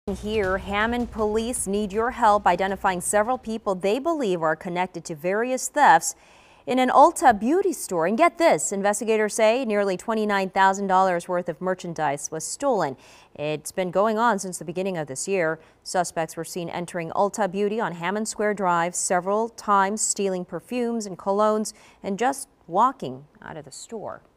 Here, Hammond police need your help identifying several people they believe are connected to various thefts in an Ulta Beauty store. And get this, investigators say nearly $29,000 worth of merchandise was stolen. It's been going on since the beginning of this year. Suspects were seen entering Ulta Beauty on Hammond Square Drive several times, stealing perfumes and colognes and just walking out of the store.